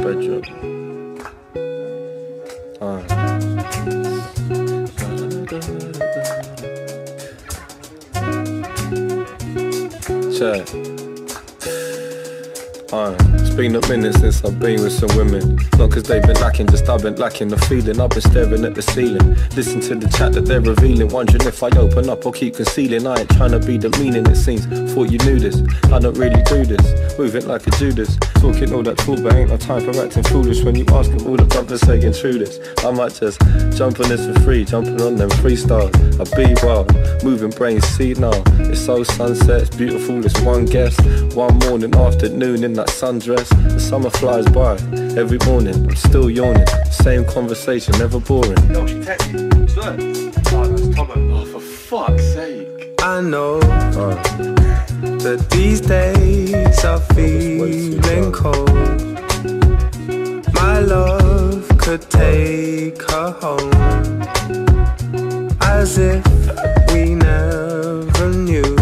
bedroom. Check. It's been a minute since I've been with some women. Not cause they've been lacking, just I've been lacking the feeling. I've been staring at the ceiling, listen to the chat that they're revealing, wondering if I open up or keep concealing. I ain't trying to be demeaning, it seems. Thought you knew this, I don't really do this. Moving like a Judas, talking all that talk, but ain't no time for acting foolish. When you ask them all the brothers saying true this, I might just jump on this for free, jumping on them freestyle. I be wild, moving brains, see now. It's so sunset, it's beautiful, it's one guess. One morning, afternoon in that sundress. The summer flies by, every morning I'm still yawning. Same conversation, never boring. Yo, she texted you, swear. Oh, that's Tomo. Oh, for fuck's sake. I know that these days are feeling cold. My love could take her home, as if we never knew.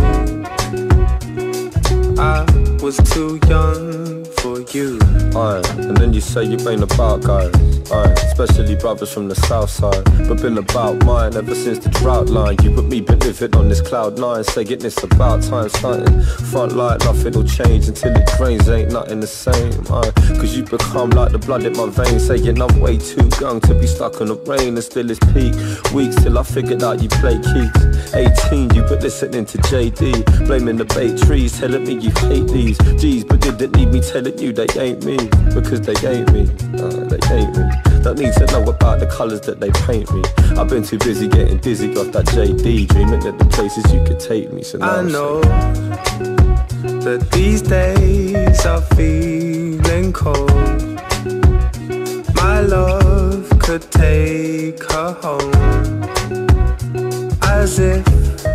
I was too young for you. And then you say you ain't about guys, especially brothers from the south side, but been about mine ever since the drought line. You but me been living on this cloud nine, saying it's about time starting. Front light, nothing will change until it drains, ain't nothing the same. Cause you become like the blood in my veins, saying I'm way too young to be stuck in the rain, and still it's peak weeks till I figured out you play keys. 18, you but listening to JD, blaming the bait trees, telling me you hate these G's, but didn't need me telling you they ain't me, because they ain't me, they ain't me. Don't need to know about the colours that they paint me. I've been too busy getting dizzy off that JD, dreaming of the places you could take me. So now I know that these days are feeling cold. My love could take her home, as if